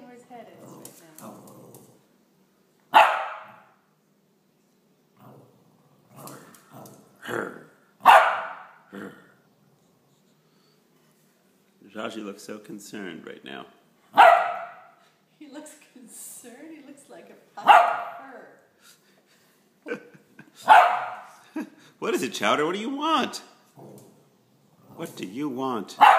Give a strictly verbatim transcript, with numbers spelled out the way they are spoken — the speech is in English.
where his head is right now. Raji looks so concerned right now. He looks concerned. He looks like a puppy fur. What is it, Chowder? What do you want? What do you want?